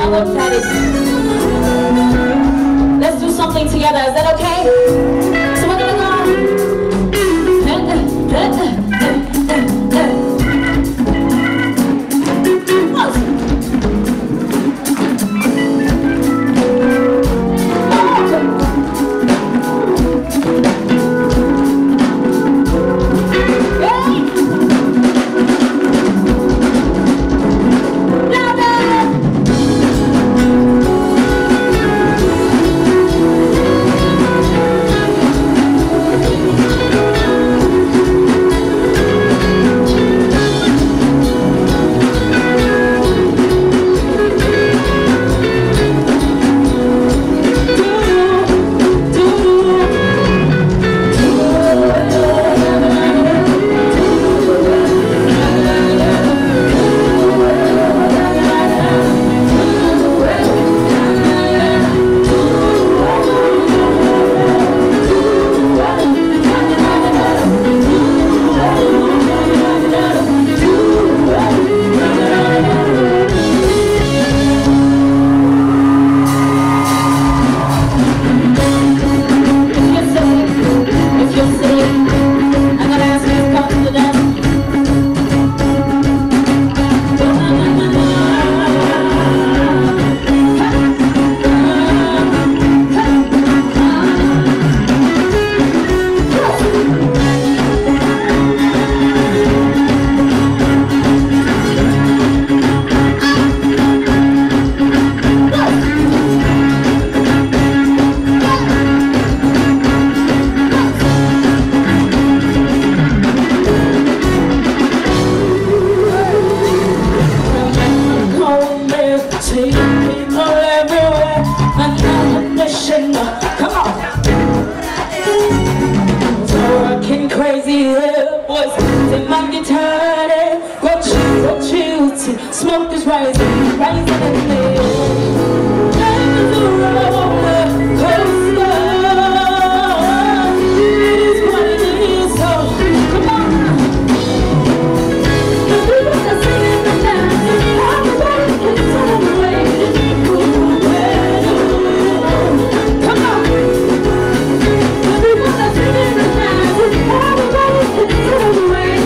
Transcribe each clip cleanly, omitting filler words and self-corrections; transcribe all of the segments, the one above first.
look at it. Let's do something together. Is that okay? So we're gonna go. Smoke is rising, rising in the air. Life is a roller coaster. It is what it is, so come on. The people are singing the dance, everybody can celebrate. Come on. The people are singing the dance, everybody can celebrate.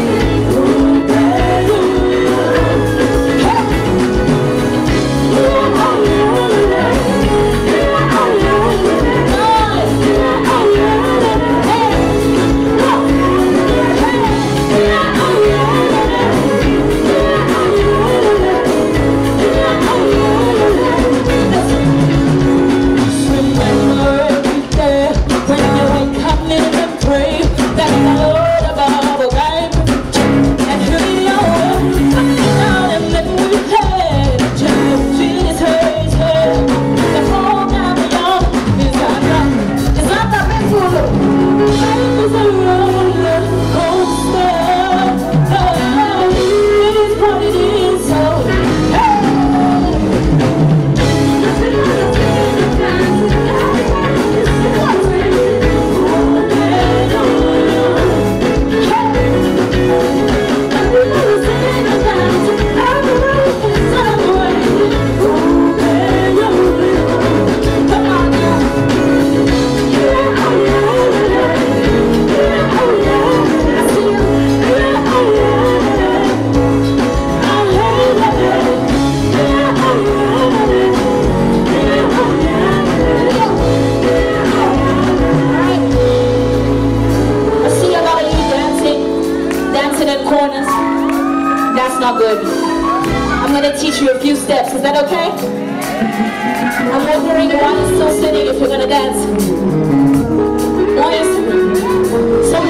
That's not good. I'm going to teach you a few steps. Is that okay? I'm wondering why you're still sitting if you're going to dance. Boys, so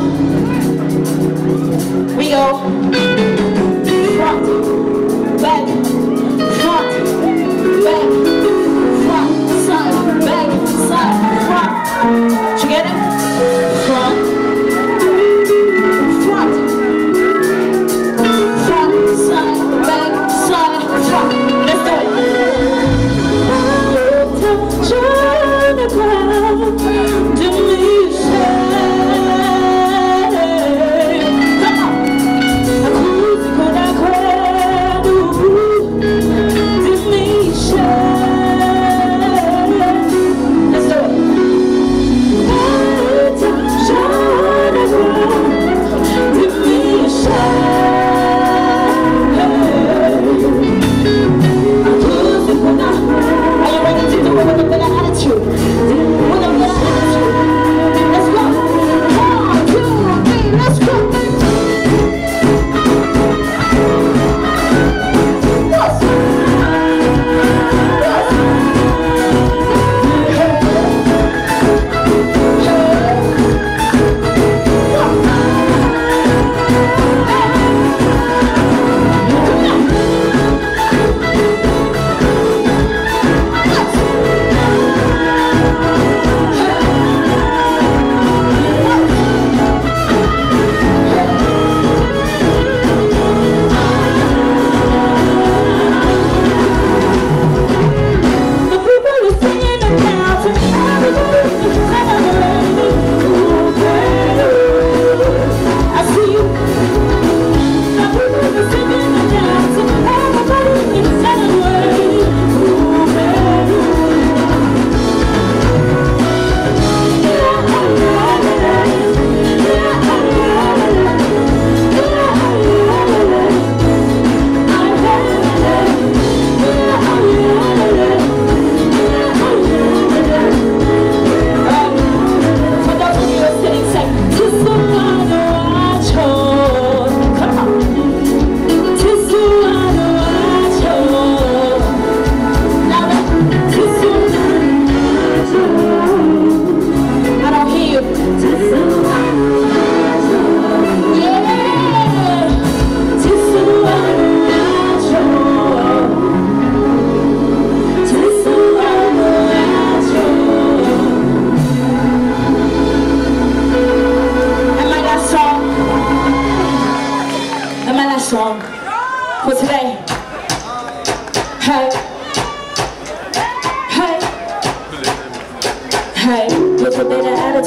we go front, back, front, back, front, side, back, side, front. Did you get it? Front. Come on.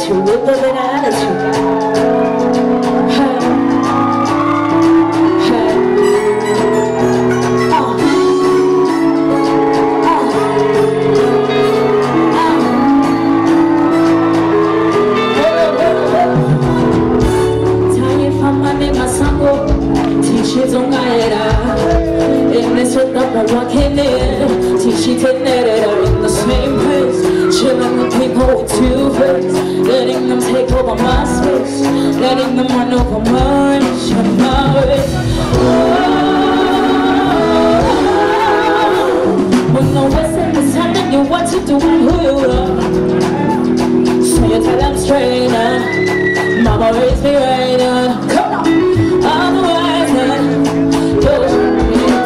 attitude, with love and attitude. Hey, hey. Walking in, teaching to net it out in the same place, chilling with people with two face, letting them take over my space, letting them run over my reach and my way. When the West is telling you what to do and who you are, so you tell them straight up, mama raised me right up. Come on, otherwise then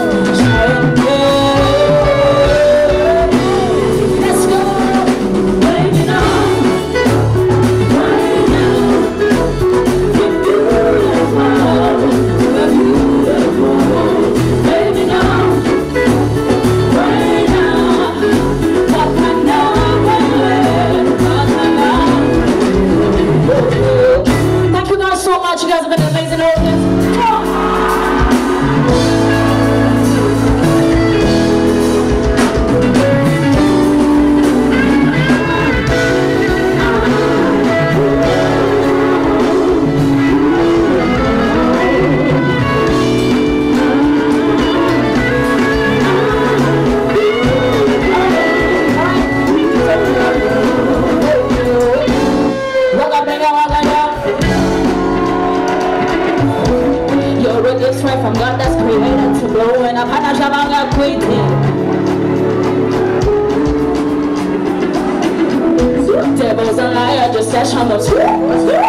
you guys have been amazing audience. From God that's created to blow and I'm not sure about quitting. Devil's a liar, just dash on the